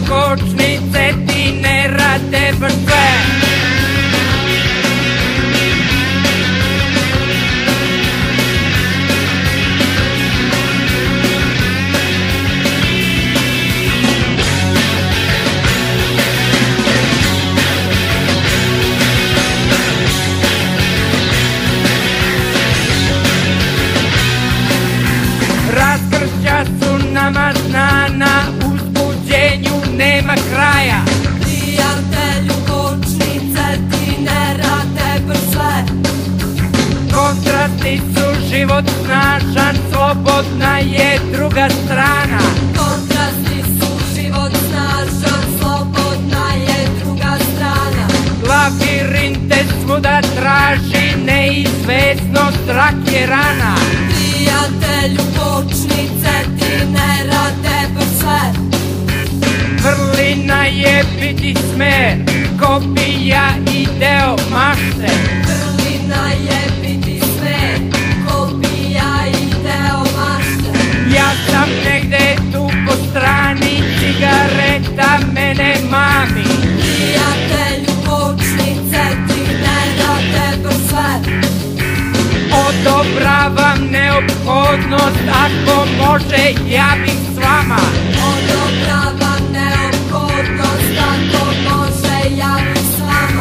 kočnice ti ne rade baš sve. Raskršća su nama znana, uzbuđenju nema kraja. Prijatelju, kočnice ti ne rade baš sve. Kontrasti su život snažan, slobodna je druga strana. Kontrasti su život snažan, slobodna je druga strana. Labirinte svuda traži, neizvesnost rak je rana. Prijatelju, kočnice ti ne rade baš sve. Vrlina je biti smer, kopija i deo mašte. Vrlina je biti smer, kopija i deo mašte. Ja sam negde tu po strani, cigareta mene mami. Prijatelju, kočnice ti ne rade baš sve. Odobravam neophodnost, ako može ja bih s vama. Odobravam neophodnost, ako može ja bih s vama.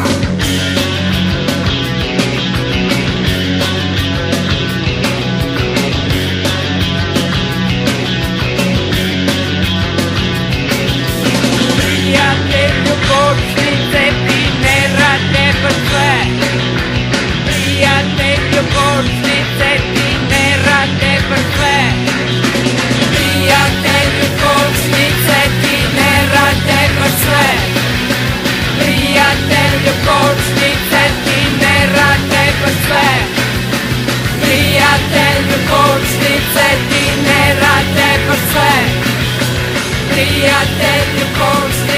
Prijatelju, kočnice ti ne rade baš sve. Prijatelju, kočnice ti ne rade baš sve. Prijatelju, kočnice ti ne rade baš sve. Prijatelju, kočnice ti ne rade baš sve. Prijatelju, kočnice ti ne rade baš sve. Prijatelju, kočnice